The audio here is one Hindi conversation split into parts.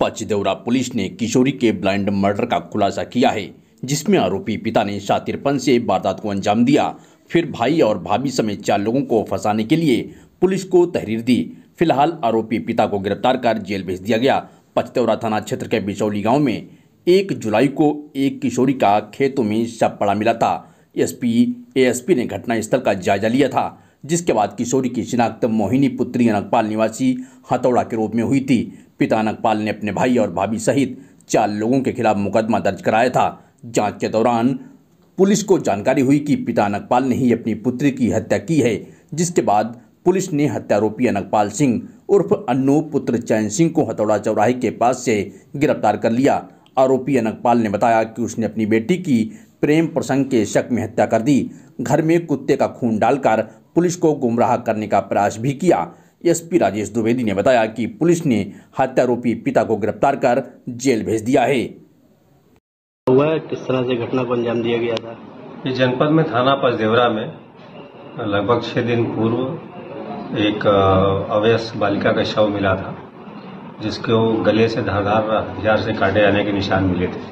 पचदेवरा पुलिस ने किशोरी के ब्लाइंड मर्डर का खुलासा किया है, जिसमें आरोपी पिता ने शातिरपन से वारदात को अंजाम दिया, फिर भाई और भाभी समेत 4 लोगों को फंसाने के लिए पुलिस को तहरीर दी। फिलहाल आरोपी पिता को गिरफ्तार कर जेल भेज दिया गया। पचदेवरा थाना क्षेत्र के बिचौली गांव में 1 जुलाई को एक किशोरी का खेतों में शव पड़ा मिला था। एएसपी ने घटनास्थल का जायजा लिया था, जिसके बाद किशोरी की शिनाख्त मोहिनी पुत्री अनकपाल निवासी हथौड़ा के रूप में हुई थी। पिता अनकपाल ने अपने भाई और भाभी सहित 4 लोगों के खिलाफ मुकदमा दर्ज कराया था। जांच के दौरान पुलिस को जानकारी हुई कि पिता अनकपाल ने ही अपनी पुत्री की हत्या की है, जिसके बाद पुलिस ने हत्यारोपी अनकपाल सिंह उर्फ अन्नू पुत्र चैन सिंह को हथौड़ा चौराहे के पास से गिरफ्तार कर लिया। आरोपी अनकपाल ने बताया कि उसने अपनी बेटी की प्रेम प्रसंग के शक में हत्या कर दी। घर में कुत्ते का खून डालकर पुलिस को गुमराह करने का प्रयास भी किया। एसपी राजेश द्विवेदी ने बताया कि पुलिस ने हत्यारोपी पिता को गिरफ्तार कर जेल भेज दिया है। हुआ किस तरह से घटना को अंजाम दिया गया था? इस जनपद में थाना पचदेवरा में लगभग 6 दिन पूर्व एक अवयस्क बालिका का शव मिला था, जिसको गले से धारदार हथियार से काटे जाने के निशान मिले थे।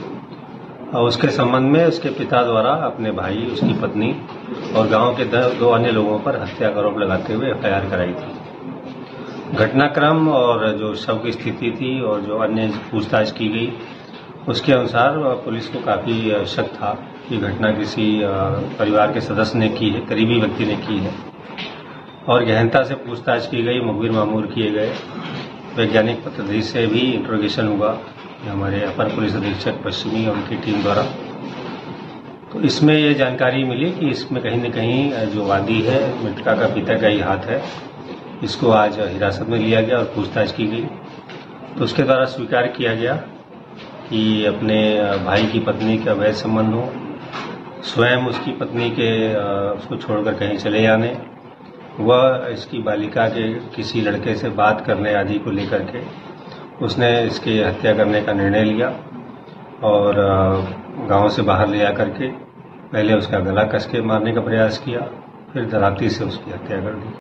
और उसके संबंध में उसके पिता द्वारा अपने भाई, उसकी पत्नी और गांव के 2 अन्य लोगों पर हत्या का आरोप लगाते हुए एफआईआर कराई थी। घटनाक्रम और जो शव की स्थिति थी और जो अन्य पूछताछ की गई, उसके अनुसार पुलिस को काफी शक था कि घटना किसी परिवार के सदस्य ने की है, करीबी व्यक्ति ने की है। और गहनता से पूछताछ की गई, मुखबिर मामूर किए गए, वैज्ञानिक पद्धति से भी इंट्रोगेशन हुआ हमारे अपर पुलिस अधीक्षक पश्चिमी और उनकी टीम द्वारा। तो इसमें ये जानकारी मिली कि इसमें कहीं न कहीं जो वादी है, मृतका का पिता का ही हाथ है। इसको आज हिरासत में लिया गया और पूछताछ की गई। तो उसके द्वारा स्वीकार किया गया कि अपने भाई की पत्नी के अवैध संबंध हो, स्वयं उसकी पत्नी के उसको छोड़कर कहीं चले जाने, वह इसकी बालिका के किसी लड़के से बात करने आदि को लेकर के उसने इसकी हत्या करने का निर्णय लिया और गांव से बाहर ले आकर के पहले उसका गला कस के मारने का प्रयास किया, फिर दराती से उसकी हत्या कर दी।